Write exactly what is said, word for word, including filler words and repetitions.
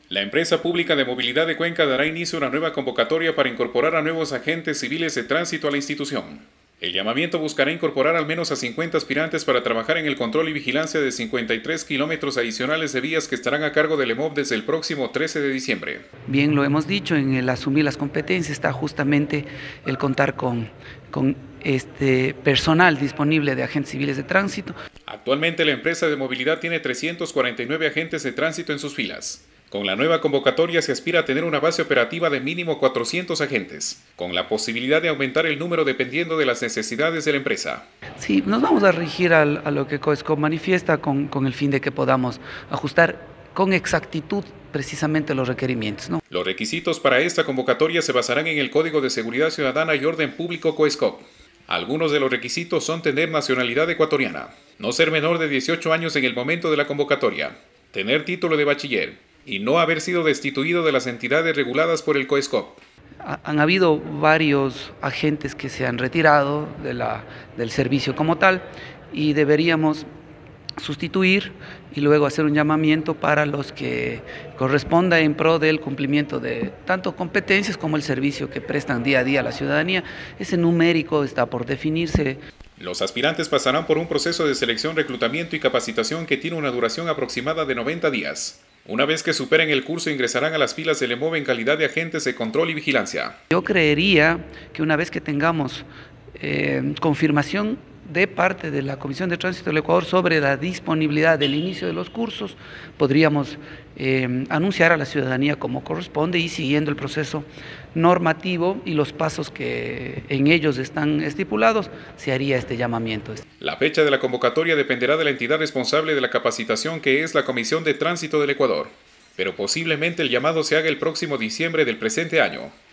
La empresa pública de movilidad de Cuenca dará inicio a una nueva convocatoria para incorporar a nuevos agentes civiles de tránsito a la institución. El llamamiento buscará incorporar al menos a cincuenta aspirantes para trabajar en el control y vigilancia de cincuenta y tres kilómetros adicionales de vías que estarán a cargo del EMOV desde el próximo trece de diciembre. Bien lo hemos dicho, en el asumir las competencias está justamente el contar con, con este personal disponible de agentes civiles de tránsito. Actualmente la empresa de movilidad tiene trescientos cuarenta y nueve agentes de tránsito en sus filas. Con la nueva convocatoria se aspira a tener una base operativa de mínimo cuatrocientos agentes, con la posibilidad de aumentar el número dependiendo de las necesidades de la empresa. Sí, nos vamos a regir al, a lo que COESCOP manifiesta con, con el fin de que podamos ajustar con exactitud precisamente los requerimientos, ¿no? Los requisitos para esta convocatoria se basarán en el Código de Seguridad Ciudadana y Orden Público COESCOP. Algunos de los requisitos son tener nacionalidad ecuatoriana, no ser menor de dieciocho años en el momento de la convocatoria, tener título de bachiller, y no haber sido destituido de las entidades reguladas por el COESCOP. Han habido varios agentes que se han retirado de la, del servicio como tal y deberíamos sustituir y luego hacer un llamamiento para los que corresponda en pro del cumplimiento de tanto competencias como el servicio que prestan día a día a la ciudadanía. Ese numérico está por definirse. Los aspirantes pasarán por un proceso de selección, reclutamiento y capacitación que tiene una duración aproximada de noventa días. Una vez que superen el curso, ingresarán a las filas del EMOV en calidad de agentes de control y vigilancia. Yo creería que una vez que tengamos eh, confirmación de parte de la Comisión de Tránsito del Ecuador sobre la disponibilidad del inicio de los cursos, podríamos eh, anunciar a la ciudadanía como corresponde y siguiendo el proceso normativo y los pasos que en ellos están estipulados, se haría este llamamiento. La fecha de la convocatoria dependerá de la entidad responsable de la capacitación, que es la Comisión de Tránsito del Ecuador, pero posiblemente el llamado se haga el próximo diciembre del presente año.